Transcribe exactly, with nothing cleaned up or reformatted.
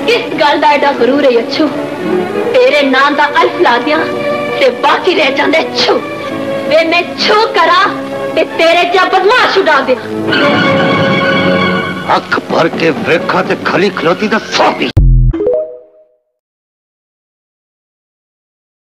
किस गल दा एडा गरूर है अच्छू? तेरे नाम दा अल्फ ला दिया ते बाकी रह जांदे छू। वे मैं छू करा ते तेरे चा बदमाश उड़ा दिया। अख भर के वेखा ते खली खलोती दा सौंपी।